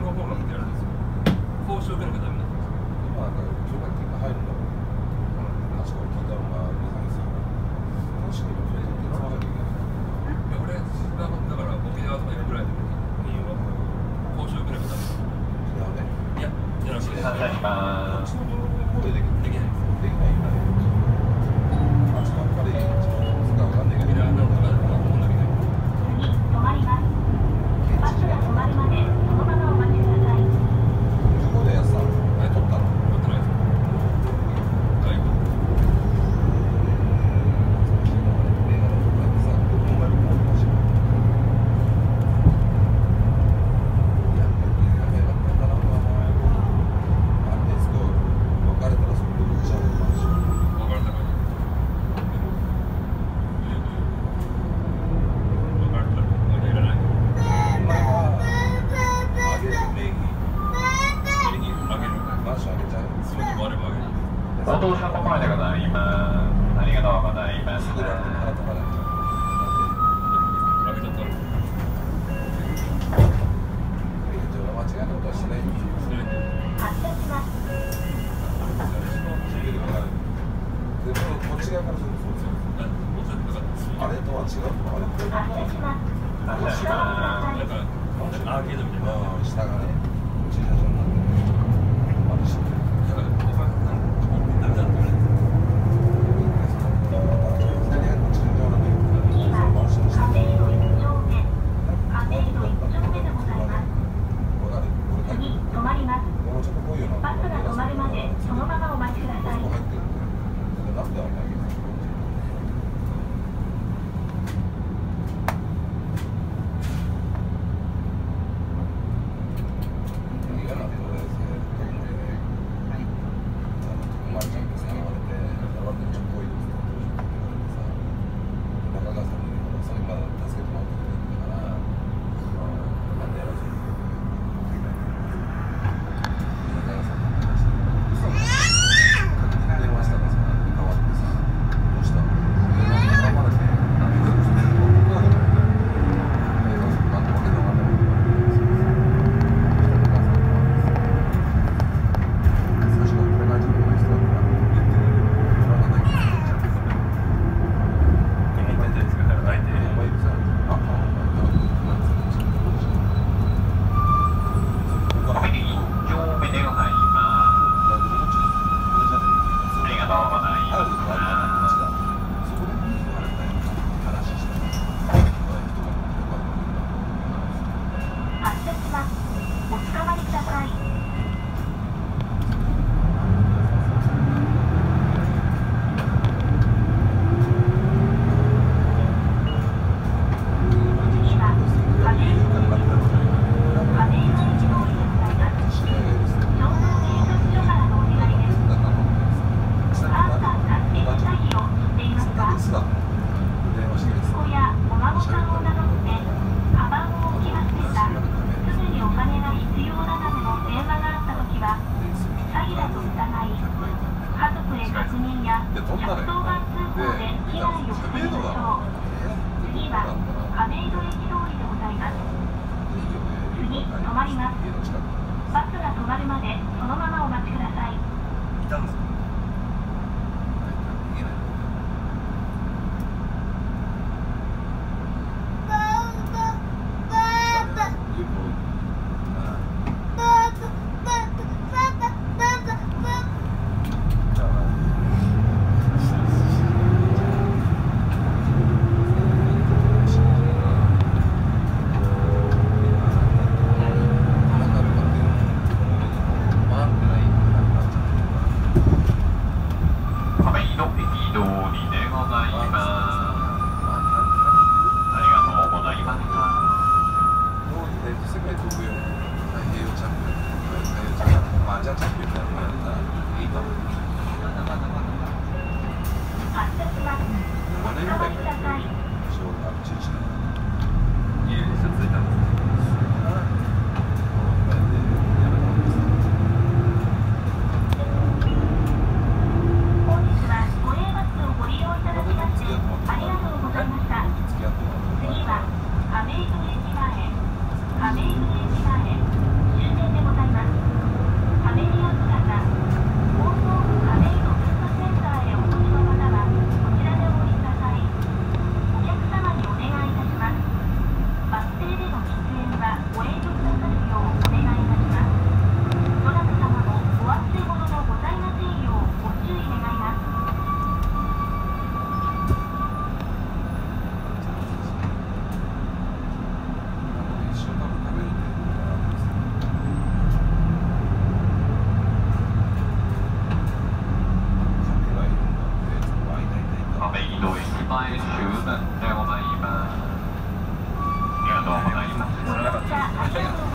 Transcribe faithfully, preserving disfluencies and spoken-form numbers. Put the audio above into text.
両方が見てあるんですよ。講習受けなきゃダメなんですよ。 まあ、なんか許可金が入るんだろう。確かに聞いたのが皆さんにさ、確かにそれで使わなきゃいけない。 いや、俺、だから沖縄とか行くぐらいでいいよ。講習受けなきゃダメ。いや、じゃなくて、こっちの方でできない。できないよね。あそこやっぱり、使うわかんないけど、なんとか思うんだけど。 次、止まります。バスが止まるまで、そのままお待ちください。 ここでやつさ、あれ取ったの？ 取ってないです。はい。 ご搭乗ここまででございます。ありがとうございます。 開けちゃった。 間違いなことはしない。 発車します。 でもこっち側からするとあれとは違うの？あれ発車します。 発車します。 なんかアーケードみたいな。 ああ、下がね、駐車場になってる。まだ知ってる。 だから、お前、なんか、ダメだって言われて。 バスが止まるまでそのままお待ちください。バスが止まるまでそのままお待ちください。 いたんですか？